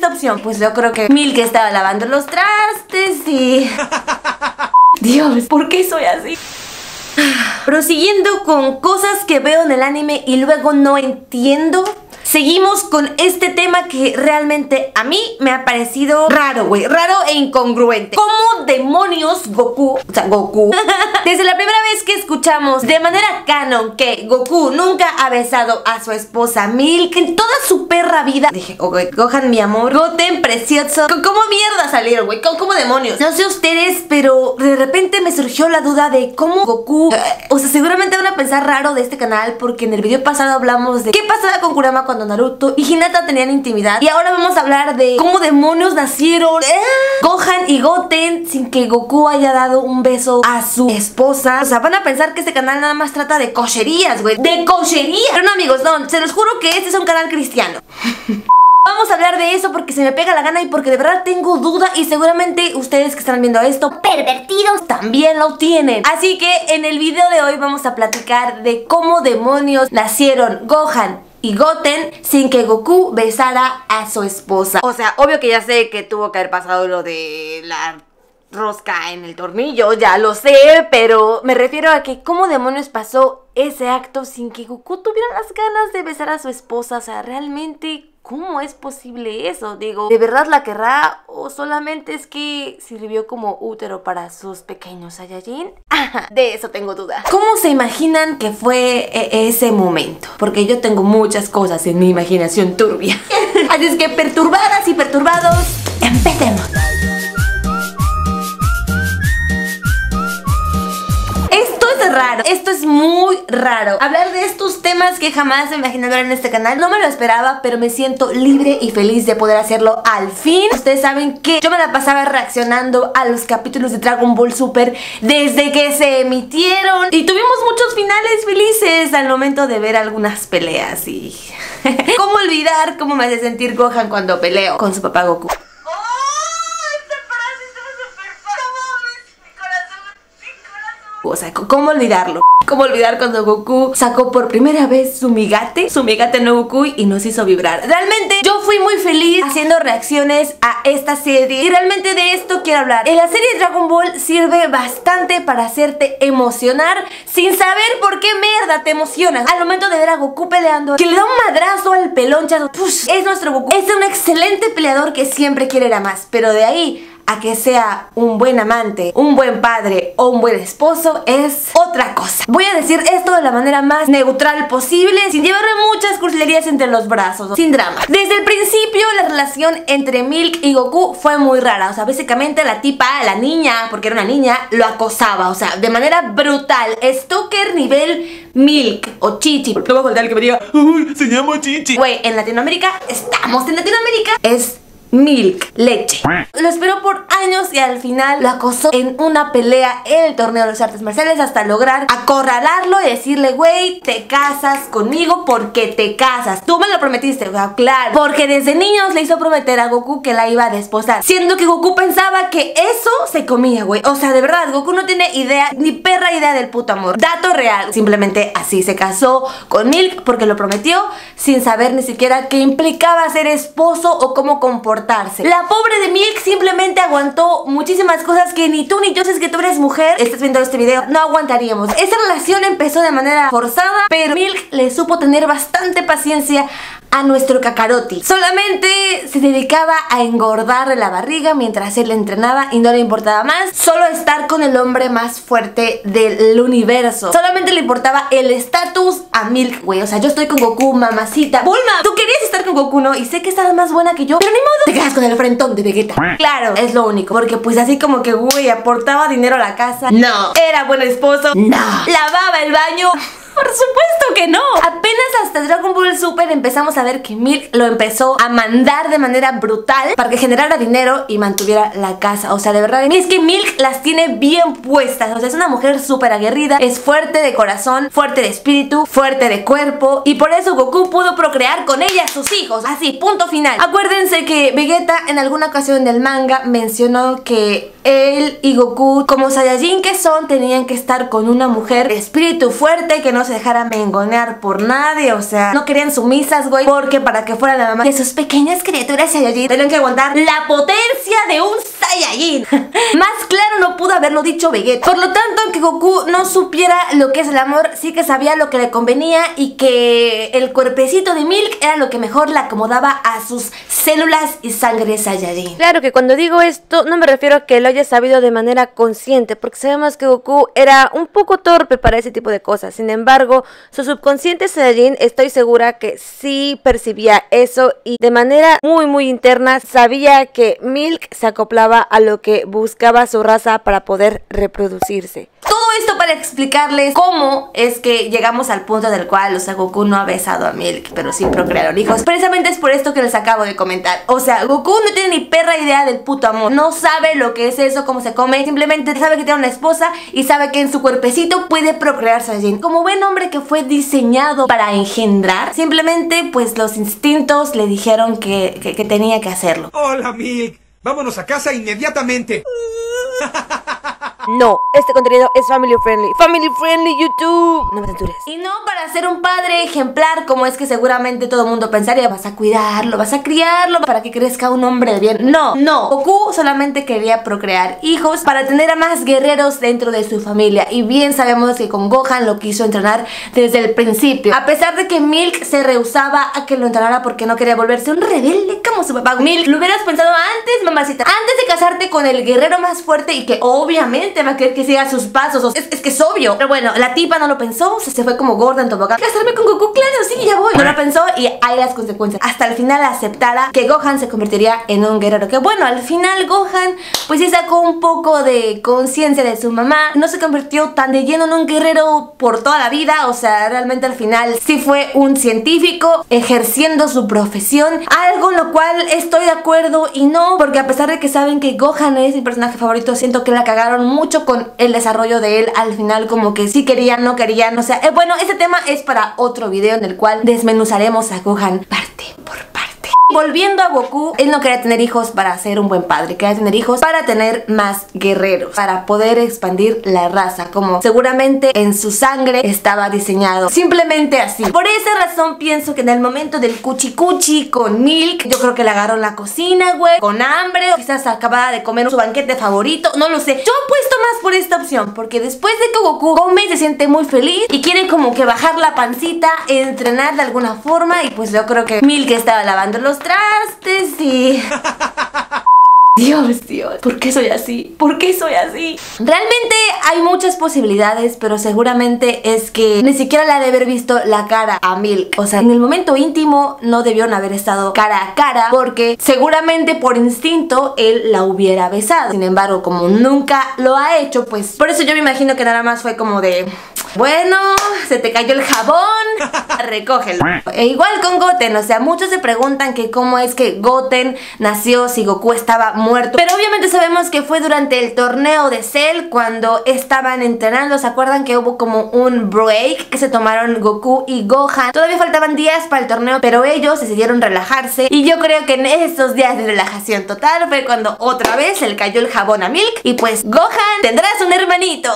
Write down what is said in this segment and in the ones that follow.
opción? Pues yo creo que Milk estaba lavando los trastes y... Dios, ¿por qué soy así? Prosiguiendo con cosas que veo en el anime y luego no entiendo. Seguimos con este tema que realmente a mí me ha parecido raro, güey. Raro e incongruente. ¿Cómo demonios Goku, desde la primera vez que escuchamos de manera canon que Goku nunca ha besado a su esposa Milk en toda su perra vida? Dije, okay, Gohan, mi amor, Goten, precioso. ¿Cómo mierda salieron, güey? ¿Cómo demonios? No sé ustedes, pero de repente me surgió la duda de cómo Goku... O sea, seguramente van a pensar raro de este canal porque en el video pasado hablamos de qué pasaba con Kurama cuando Naruto y Hinata tenían intimidad. Y ahora vamos a hablar de cómo demonios nacieron Gohan y Goten sin que Goku haya dado un beso a su esposa. O sea, van a pensar que este canal nada más trata de cocherías, güey. ¡De cocherías! Pero no, amigos, no. Se los juro que este es un canal cristiano. Vamos a hablar de eso porque se me pega la gana y porque de verdad tengo duda y seguramente ustedes que están viendo esto, pervertidos, también lo tienen. Así que en el video de hoy vamos a platicar de cómo demonios nacieron Gohan y Goten sin que Goku besara a su esposa. O sea, obvio que ya sé que tuvo que haber pasado lo de la rosca en el tornillo, ya lo sé, pero me refiero a que cómo demonios pasó ese acto sin que Goku tuviera las ganas de besar a su esposa. O sea, realmente... ¿cómo es posible eso? Digo, ¿de verdad la querrá o solamente es que sirvió como útero para sus pequeños Saiyajin? Ajá, de eso tengo duda. ¿Cómo se imaginan que fue ese momento? Porque yo tengo muchas cosas en mi imaginación turbia. Así es que perturbadas y perturbados, empecemos. Raro, esto es muy raro. Hablar de estos temas que jamás me imaginé ver en este canal. No me lo esperaba, pero me siento libre y feliz de poder hacerlo al fin. Ustedes saben que yo me la pasaba reaccionando a los capítulos de Dragon Ball Super desde que se emitieron y tuvimos muchos finales felices al momento de ver algunas peleas y... ¿Cómo olvidar cómo me hace sentir Gohan cuando peleo con su papá Goku? O sea, ¿cómo olvidarlo? ¿Cómo olvidar cuando Goku sacó por primera vez su Migate no Goku y nos hizo vibrar? Realmente yo fui muy feliz haciendo reacciones a esta serie y realmente de esto quiero hablar. En la serie de Dragon Ball sirve bastante para hacerte emocionar sin saber por qué mierda te emocionas. Al momento de ver a Goku peleando, que le da un madrazo al peloncha, es nuestro Goku. Es un excelente peleador que siempre quiere ir a más, pero de ahí a que sea un buen amante, un buen padre o un buen esposo es otra cosa. Voy a decir esto de la manera más neutral posible, sin llevarme muchas cursilerías entre los brazos, sin drama. Desde el principio la relación entre Milk y Goku fue muy rara. O sea, básicamente la tipa, la niña, porque era una niña, lo acosaba, o sea, de manera brutal. Stalker nivel Milk o Chichi. Porque luego falta el que me diga, uy, se llama Chichi. Güey, en Latinoamérica, estamos en Latinoamérica, es Milk, leche. Lo esperó por años y al final lo acosó en una pelea en el torneo de las artes marciales hasta lograr acorralarlo y decirle, güey, te casas conmigo porque te casas. Tú me lo prometiste, o sea, claro. Porque desde niños le hizo prometer a Goku que la iba a desposar, siendo que Goku pensaba que eso se comía, güey. O sea, de verdad, Goku no tiene idea, ni perra idea del puto amor. Dato real, simplemente así se casó con Milk porque lo prometió sin saber ni siquiera qué implicaba ser esposo o cómo comportarse. La pobre de Milk simplemente aguantó muchísimas cosas que ni tú ni yo, si es que tú eres mujer, estás viendo este video, no aguantaríamos. Esa relación empezó de manera forzada, pero Milk le supo tener bastante paciencia a nuestro Kakarotti. Solamente se dedicaba a engordarle la barriga mientras él le entrenaba y no le importaba más solo estar con el hombre más fuerte del universo. Solamente le importaba el estatus a Milk, güey. O sea, yo estoy con Goku, mamacita. Bulma, tú querías estar con Goku, ¿no? Y sé que estás más buena que yo, pero ni modo, te quedas con el frentón de Vegeta. Claro, es lo único. Porque pues así como que, güey, aportaba dinero a la casa. No. Era buen esposo. No. Lavaba el baño. Por supuesto que no. Apenas hasta Dragon Ball Super empezamos a ver que Milk lo empezó a mandar de manera brutal para que generara dinero y mantuviera la casa. O sea, de verdad, es que Milk las tiene bien puestas. O sea, es una mujer súper aguerrida, es fuerte de corazón, fuerte de espíritu, fuerte de cuerpo, y por eso Goku pudo procrear con ella a sus hijos. Así, punto final. Acuérdense que Vegeta en alguna ocasión del manga mencionó que él y Goku, como Saiyajin que son, tenían que estar con una mujer de espíritu fuerte, que no se se dejara mengonear por nadie, o sea, no querían sumisas, güey, porque para que fuera la mamá de sus pequeñas criaturas Saiyajin tenían que aguantar la potencia de un Saiyajin. Más claro no pudo haberlo dicho Vegeta. Por lo tanto, que Goku no supiera lo que es el amor, sí que sabía lo que le convenía y que el cuerpecito de Milk era lo que mejor le acomodaba a sus células y sangre Saiyajin. Claro que cuando digo esto no me refiero a que lo haya sabido de manera consciente, porque sabemos que Goku era un poco torpe para ese tipo de cosas. Sin embargo, su subconsciente Saiyajin estoy segura que sí percibía eso y de manera muy interna sabía que Milk se acoplaba a lo que buscaba su raza para poder reproducirse. Todo esto para explicarles cómo es que llegamos al punto del cual, o sea, Goku no ha besado a Milk, pero sí procrearon hijos. Precisamente es por esto que les acabo de comentar. O sea, Goku no tiene ni perra idea del puto amor. No sabe lo que es eso, cómo se come. Simplemente sabe que tiene una esposa y sabe que en su cuerpecito puede procrear Saiyajin. Como buen hombre que fue diseñado para engendrar, simplemente pues los instintos le dijeron que tenía que hacerlo. Hola, Milk. Vámonos a casa inmediatamente. No, este contenido es family friendly YouTube. No me censures. Y no para ser un padre ejemplar como es que seguramente todo el mundo pensaría. Vas a cuidarlo, vas a criarlo para que crezca un hombre de bien. No, Goku solamente quería procrear hijos para tener a más guerreros dentro de su familia. Y bien sabemos que con Gohan lo quiso entrenar desde el principio. A pesar de que Milk se rehusaba a que lo entrenara porque no quería volverse un rebelde como su papá. Milk, lo hubieras pensado antes, mamacita. Antes de casarte con el guerrero más fuerte y que obviamente va a querer que siga sus pasos. Es que es obvio. Pero bueno, la tipa no lo pensó. Se fue como gorda en tobogán. ¿Casarme con Goku? Claro, sí, ya voy. No lo pensó y hay las consecuencias. Hasta el final aceptara que Gohan se convertiría en un guerrero. Que bueno, al final Gohan pues sí sacó un poco de conciencia de su mamá. No se convirtió tan de lleno en un guerrero por toda la vida. O sea, realmente al final sí fue un científico ejerciendo su profesión. Algo en lo cual estoy de acuerdo y no, porque a pesar de que saben que Gohan es mi personaje favorito, siento que la cagaron mucho con el desarrollo de él. Al final como que sí querían, no querían, o sea, bueno, este tema es para otro video en el cual desmenuzaremos a Gohan parte por parte. Volviendo a Goku, él no quería tener hijos para ser un buen padre, quería tener hijos para tener más guerreros, para poder expandir la raza, como seguramente en su sangre estaba diseñado, simplemente así. Por esa razón pienso que en el momento del cuchi cuchi con Milk, yo creo que le agarró la cocina, güey, con hambre, o quizás acababa de comer su banquete favorito, no lo sé. Yo apuesto más por esta opción, porque después de que Goku come se siente muy feliz y quiere como que bajar la pancita, entrenar de alguna forma, y pues yo creo que Milk estaba lavando los trastes y... Dios, ¿por qué soy así? ¿Por qué soy así? Realmente hay muchas posibilidades, pero seguramente es que ni siquiera le ha de haber visto la cara a Milk. O sea, en el momento íntimo no debieron haber estado cara a cara, porque seguramente por instinto él la hubiera besado. Sin embargo, como nunca lo ha hecho, pues por eso yo me imagino que nada más fue como de... Bueno, se te cayó el jabón, recógelo. E igual con Goten, o sea, muchos se preguntan que cómo es que Goten nació si Goku estaba muerto. Pero obviamente sabemos que fue durante el torneo de Cell cuando estaban entrenando. ¿Se acuerdan que hubo como un break que se tomaron Goku y Gohan? Todavía faltaban días para el torneo, pero ellos decidieron relajarse. Y yo creo que en esos días de relajación total fue cuando otra vez se le cayó el jabón a Milk. Y pues Gohan, tendrás un hermanito.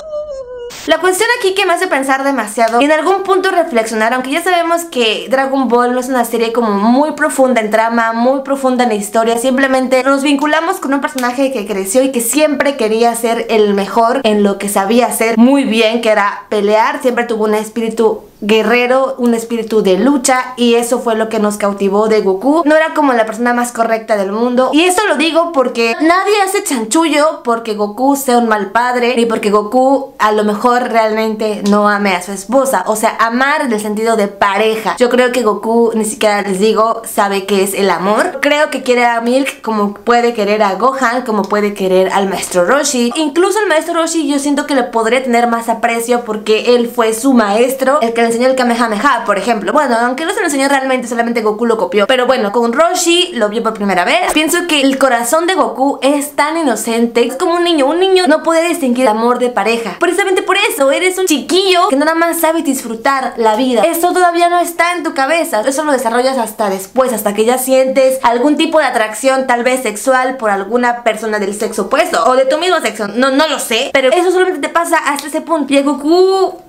La cuestión aquí que me hace pensar demasiado y en algún punto reflexionar, aunque ya sabemos que Dragon Ball no es una serie como muy profunda en trama, muy profunda en historia, simplemente nos vinculamos con un personaje que creció y que siempre quería ser el mejor en lo que sabía hacer muy bien, que era pelear. Siempre tuvo un espíritu guerrero, un espíritu de lucha, y eso fue lo que nos cautivó de Goku. No era como la persona más correcta del mundo, y esto lo digo porque nadie hace chanchullo porque Goku sea un mal padre, ni porque Goku a lo mejor realmente no ame a su esposa. O sea, amar en el sentido de pareja. Yo creo que Goku, ni siquiera les digo, sabe qué es el amor. Creo que quiere a Milk como puede querer a Gohan, como puede querer al maestro Roshi. Incluso el maestro Roshi yo siento que le podría tener más aprecio porque él fue su maestro, el que le enseñó el Kamehameha, por ejemplo. Bueno, aunque no se lo enseñó realmente, solamente Goku lo copió. Pero bueno, con Roshi lo vio por primera vez. Pienso que el corazón de Goku es tan inocente, es como un niño. Un niño no puede distinguir el amor de pareja. Precisamente por eso, eres un chiquillo que nada más sabe disfrutar la vida. Eso todavía no está en tu cabeza. Eso lo desarrollas hasta después, hasta que ya sientes algún tipo de atracción, tal vez sexual, por alguna persona del sexo opuesto o de tu mismo sexo. No lo sé, pero eso solamente te pasa hasta ese punto. Y a Goku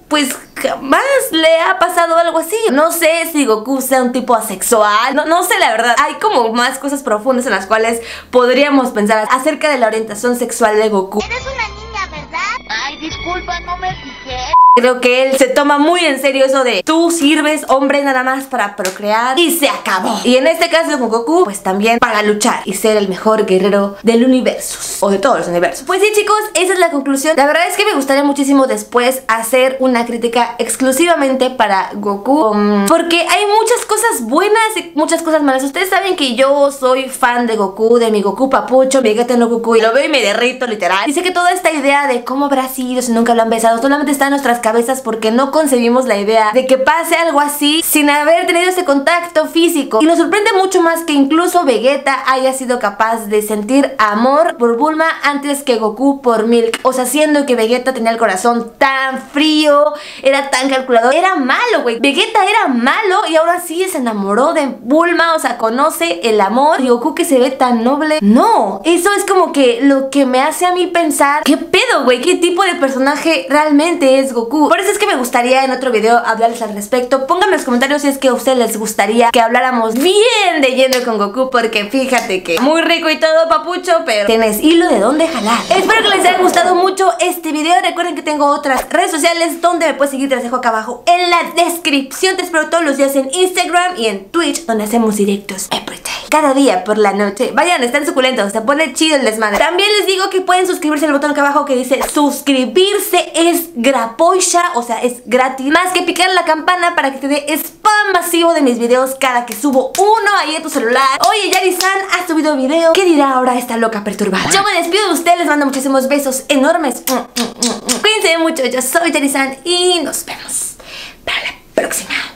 pues jamás le ha pasado algo así. No sé si Goku sea un tipo asexual, no sé la verdad. Hay como más cosas profundas en las cuales podríamos pensar acerca de la orientación sexual de Goku. Eres una niña, ¿verdad? Ay, disculpa, no me fijé. Creo que él se toma muy en serio eso de tú sirves, hombre, nada más para procrear y se acabó. Y en este caso con Goku, pues también para luchar y ser el mejor guerrero del universo, o de todos los universos. Pues sí, chicos, esa es la conclusión. La verdad es que me gustaría muchísimo después hacer una crítica exclusivamente para Goku, porque hay muchas cosas buenas y muchas cosas malas. Ustedes saben que yo soy fan de Goku, de mi Goku papucho, mi Vegeta no Goku, y lo veo y me derrito literal. Y sé que toda esta idea de cómo habrá sido si nunca lo han besado solamente está en nuestras cabezas porque no concebimos la idea de que pase algo así sin haber tenido ese contacto físico. Y nos sorprende mucho más que incluso Vegeta haya sido capaz de sentir amor por Bulma antes que Goku por Milk. O sea, siendo que Vegeta tenía el corazón tan frío, era tan calculador, era malo, güey. Vegeta era malo y ahora sí se enamoró de Bulma, o sea, conoce el amor. Y Goku que se ve tan noble. No, eso es como que lo que me hace a mí pensar, ¿qué pedo, güey? ¿Qué tipo de personaje realmente es Goku? Por eso es que me gustaría en otro video hablarles al respecto. Pónganme en los comentarios si es que a ustedes les gustaría que habláramos bien de lleno con Goku, porque fíjate que muy rico y todo, papucho, pero tienes hilo de dónde jalar. Espero que les haya gustado mucho este video. Recuerden que tengo otras redes sociales donde me puedes seguir, te las dejo acá abajo en la descripción. Te espero todos los días en Instagram y en Twitch, donde hacemos directos everyday, cada día por la noche. Vayan, están suculentos, se pone chido el desmadre. También les digo que pueden suscribirse al botón acá abajo que dice suscribirse, es grapoisha, o sea, es gratis, más que picar la campana para que te dé spam masivo de mis videos cada que subo uno ahí en tu celular. Oye, Yari-san ha subido video, ¿qué dirá ahora esta loca perturbada? Yo me despido de ustedes, les mando muchísimos besos enormes. Cuídense mucho, yo soy Yari-san y nos vemos para la próxima.